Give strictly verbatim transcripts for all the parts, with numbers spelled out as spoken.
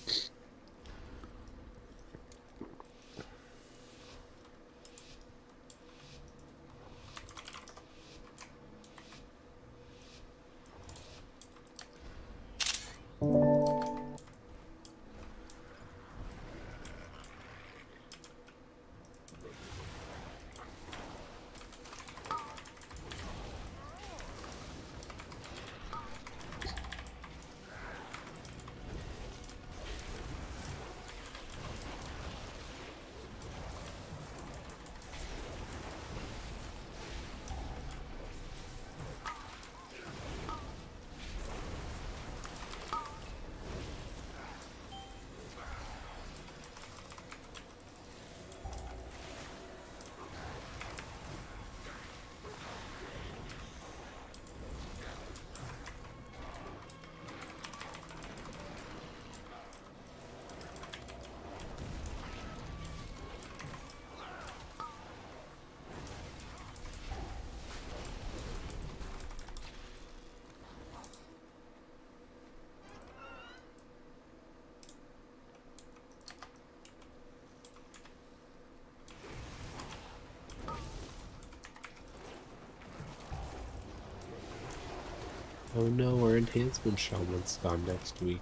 Oh no, our enhancement shaman's gone next week.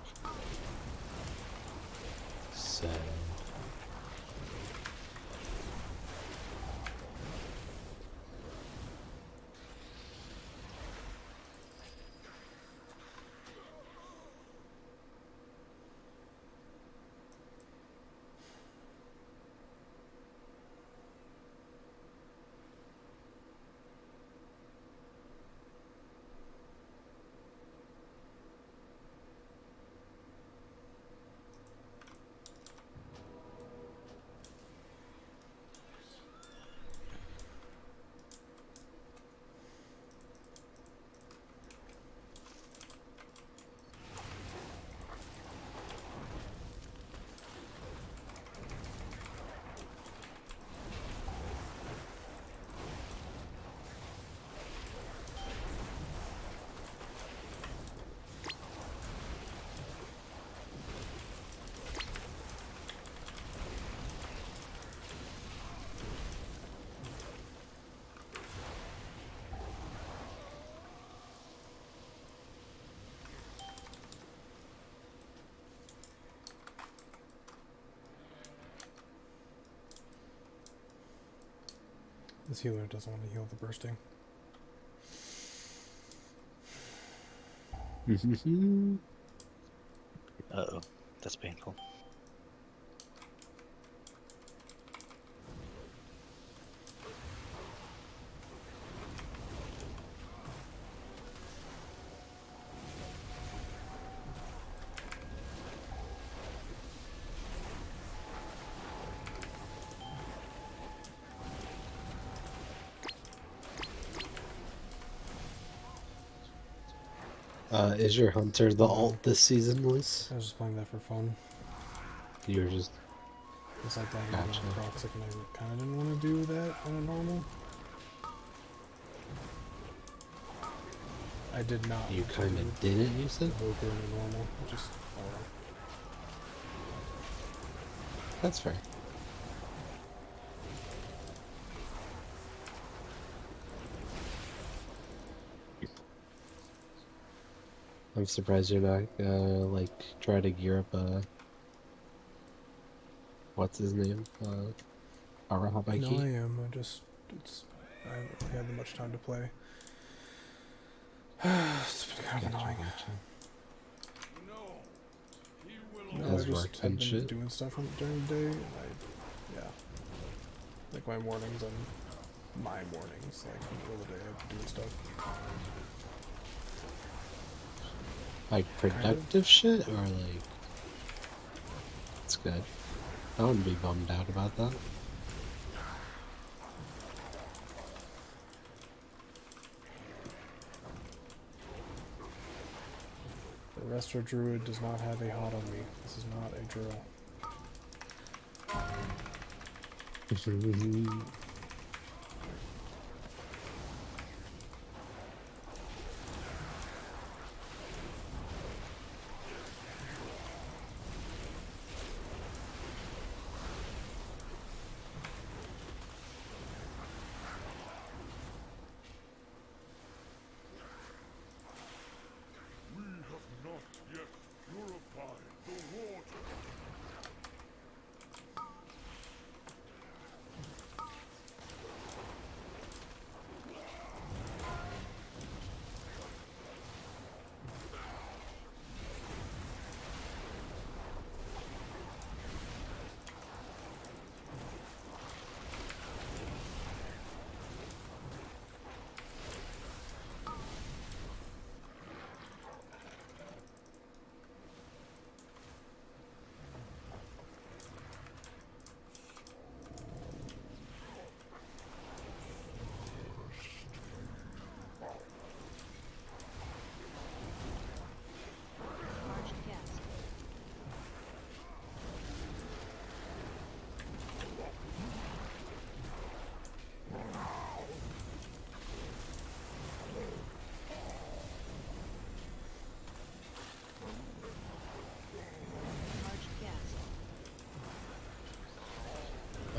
Sad. This healer doesn't want to heal the bursting. Uh-oh. That's painful. Uh, is your hunter the alt this season, Luis? I was just playing that for fun. You were just... It's like that Gotcha. on Proxic, and I kind of didn't want to do that on a normal. I did not. You kind of didn't, you said? Evoker in a normal. Just, uh, That's fair. I'm surprised you're not, uh, like, trying to gear up a... What's his name? Uh, Arahabaki? No, I am. I just, it's, I haven't really had that much time to play. It's been kind of Gotcha, annoying. gotcha. No, Does I just work have and been shit. doing stuff on, during the day, and I, yeah. Like my mornings and my mornings, like in the middle of the day, I'm doing stuff. Like, productive shit, or like... It's good. I wouldn't be bummed out about that. The Resto Druid does not have a hot on me. This is not a drill.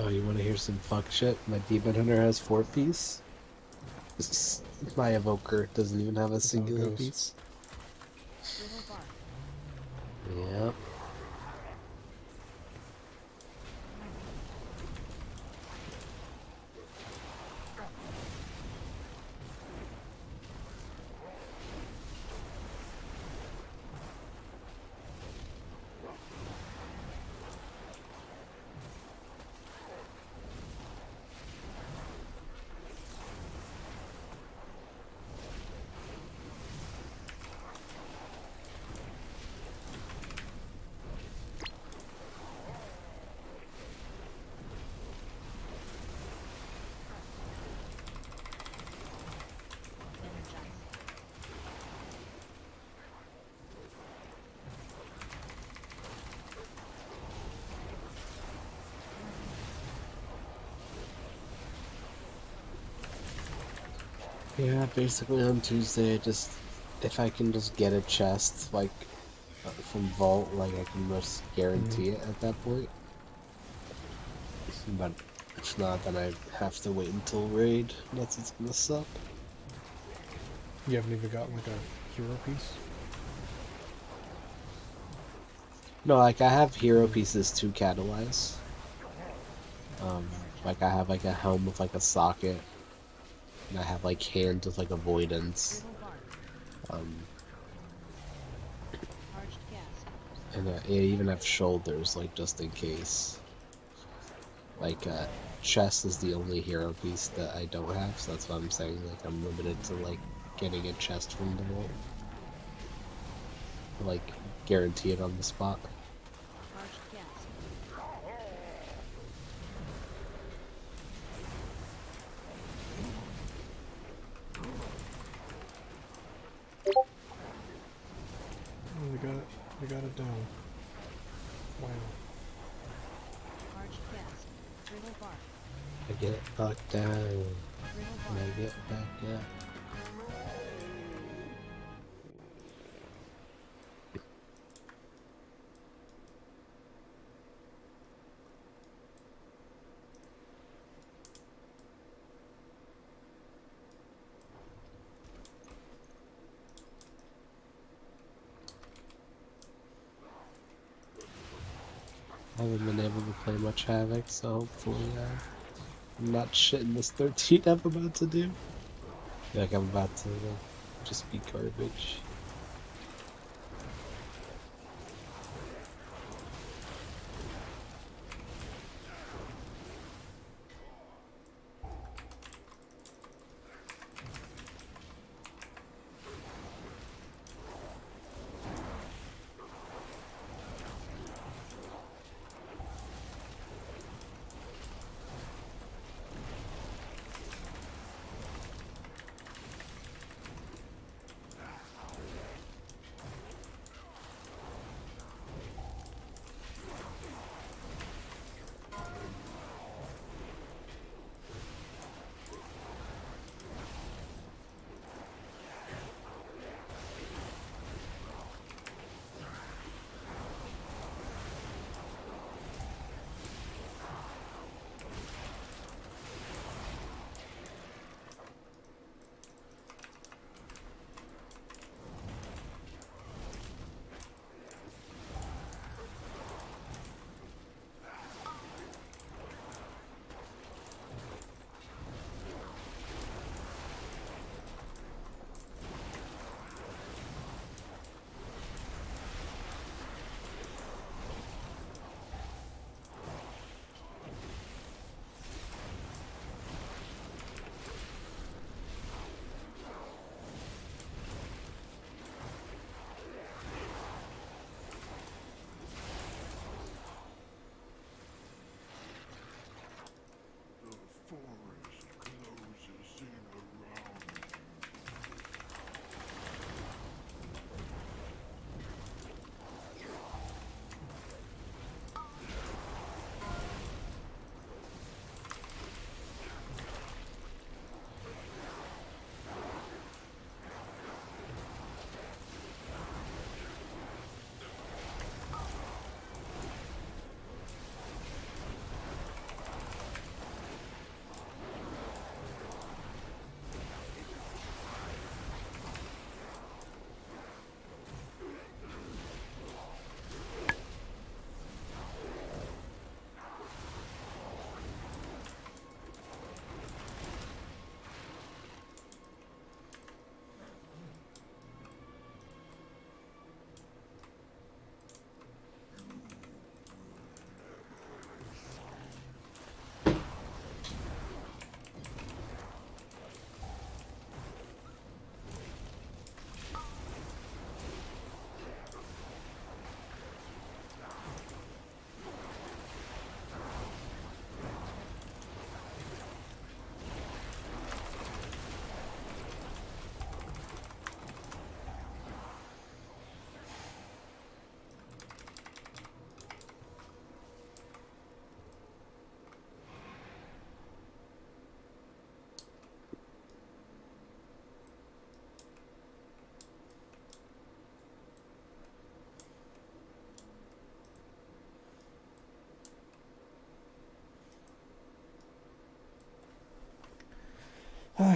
Oh, you want to hear some fuck shit? My Demon Hunter has four piece. My Evoker doesn't even have a That's how it singular goes. piece. Yep. Yeah, basically on Tuesday, I just if I can just get a chest like uh, from Vault, like I can just guarantee it at that point. But if not, then I have to wait until raid. That's what's gonna suck. You haven't even gotten like a hero piece? No, like I have hero pieces to catalyze. Um, like I have like a helm with like a socket, and I have like hands with like avoidance. Um, and uh, I even have shoulders, like just in case. Like uh, chest is the only hero piece that I don't have, so that's what I'm saying. Like I'm limited to like getting a chest from the vault. Like guarantee it on the spot. Oh, they got it. They got it down. Wow. I get knocked down, and I get back up. I haven't been able to play much Havoc, so hopefully uh, I'm not shitting this thirteen I'm about to do. I feel like I'm about to uh, just be garbage.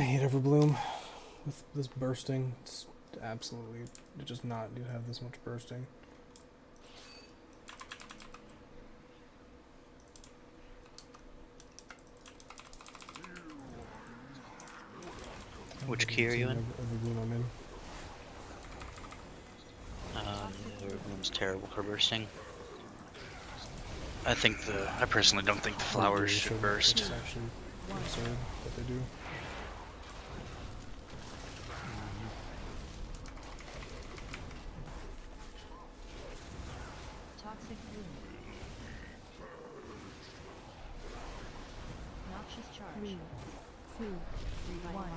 hate Everbloom with this bursting. It's absolutely, it just not need to have this much bursting. Which key are you in? Everbloom I'm in. Uh, yeah, Everbloom's terrible for bursting. I think the. I personally don't think the flowers should Shouldn't. burst. It's actually absurd that they do. Toxic bloom. Noxious charge. Three, two, one.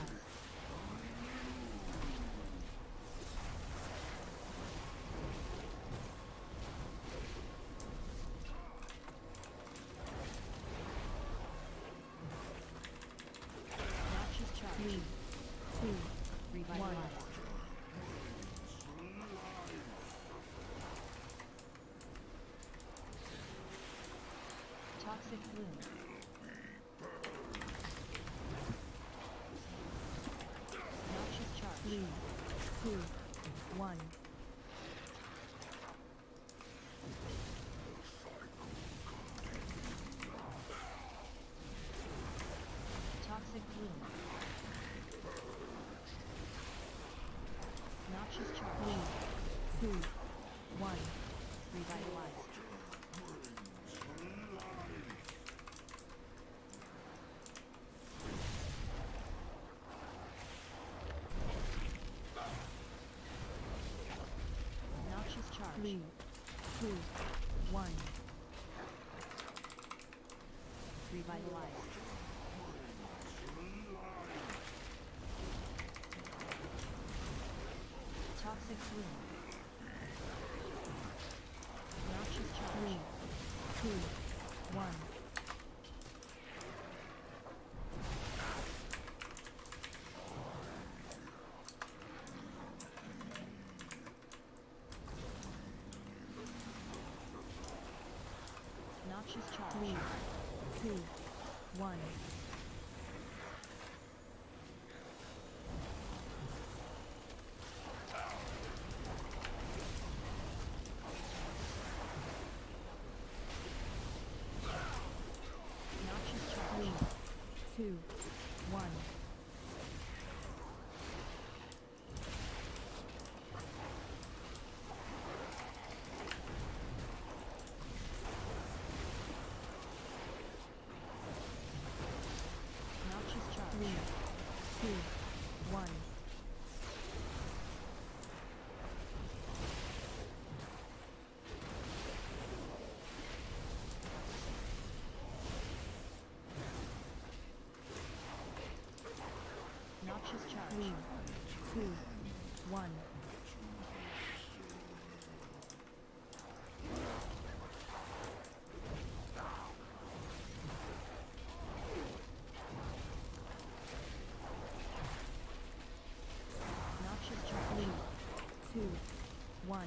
Noxious charge. Three, two, revitalize. Toxic bloom. Noxious charge. Three, two, one. Toxic bloom. Noxious charge. Three, two, one. Revitalize. Noxious charge. Three, two, one. Revitalize. Toxic bloom. Noxious charge. Three, two, one. Noxious charge. Three, two, one. Noxious charge. Three, two, one. Noxious charge. Three, two, one. Noxious charge. Three, two, one. Noxious charge. Three, two, one.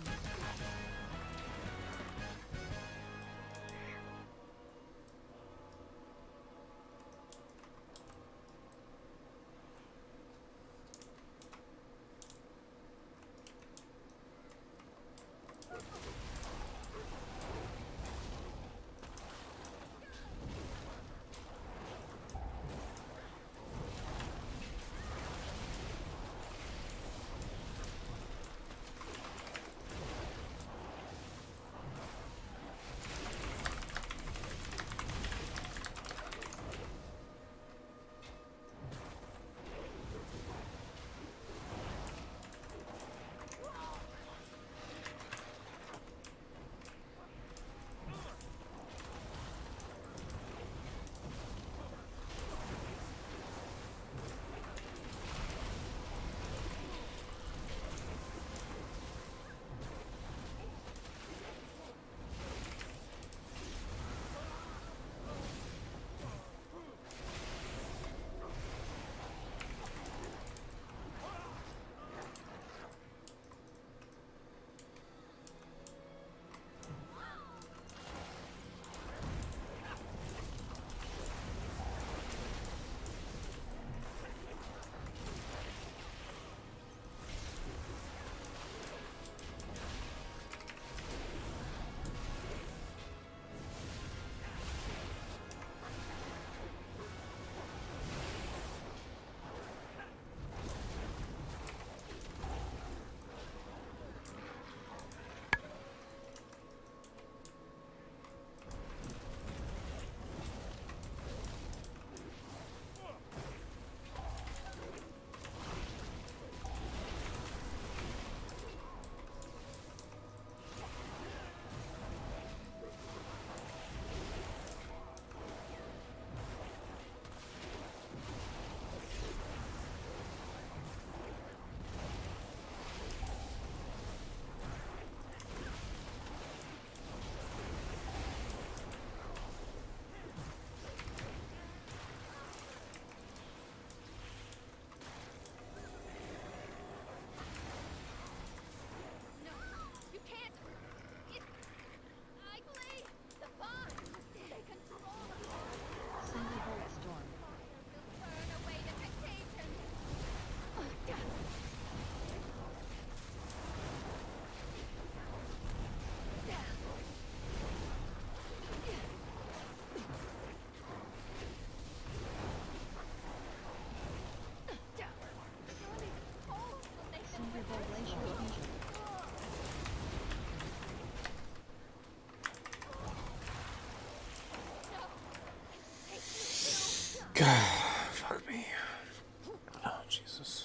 God, fuck me. Oh, Jesus.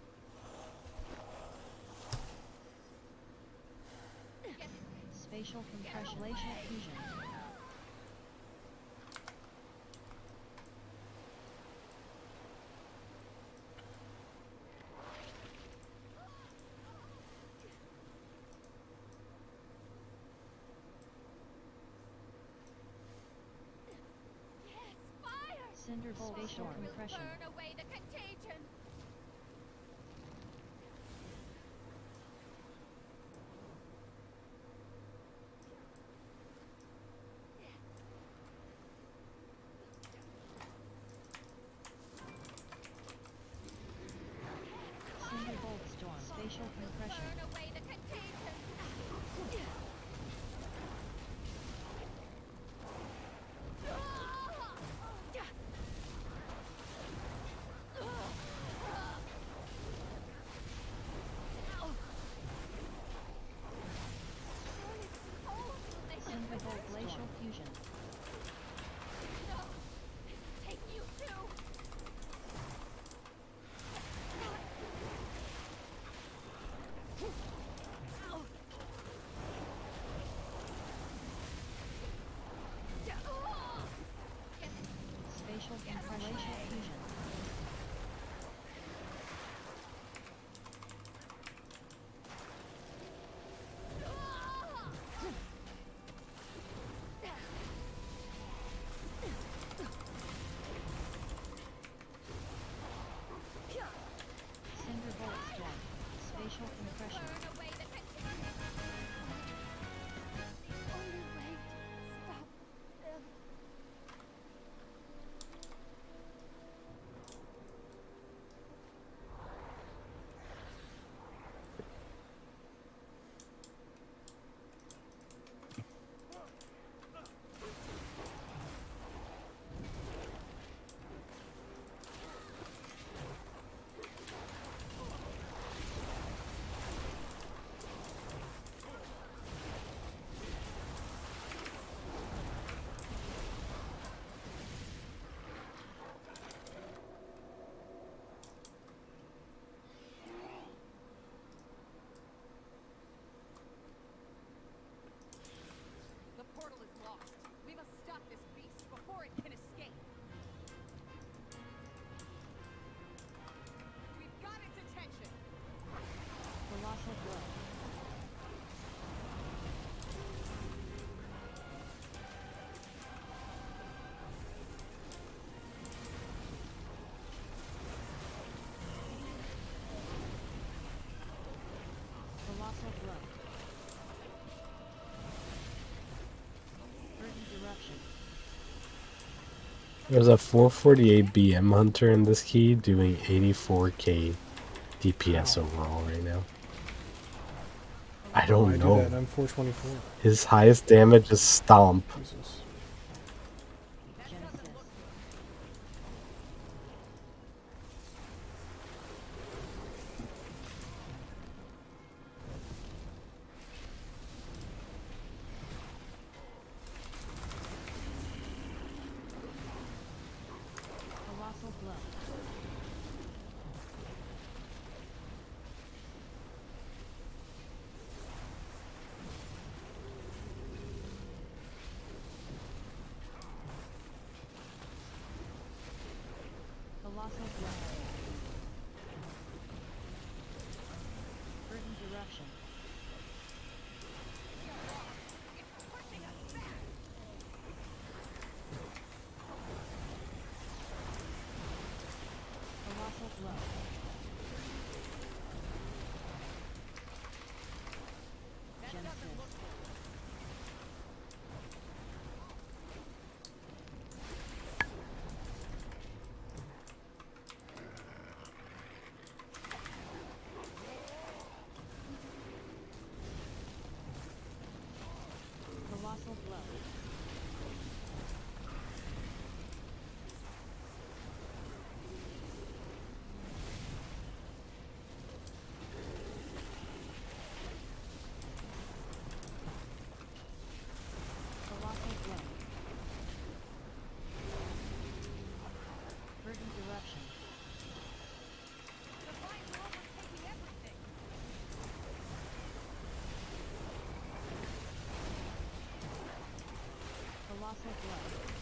Spatial compression. Glacial fusion. Cinder spatial compression. Burn away the contagion. Cinder bolt storm. Spatial compression. Burn away the contagion. Cinder bolt glacial fusion. No. Take you too. Spatial compression fusion. Cinder bolt storm. Spatial compression. Burn away the contagion. The only way to stop them. The portal is lost. We must stop this beast before it can escape. We've got its attention. Colossal blow. Colossal blow. Verdant eruption. There's a four forty-eight B M Hunter in this key doing eighty-four K D P S overall right now. I I don't do know. that. I'm four twenty-four. His highest damage is Stomp. Jesus. Genesis. Colossal blow. Colossal blow. Verdant eruption. Colossal blow. Genesis. Colossal blow. Colossal blow. Colossal blow.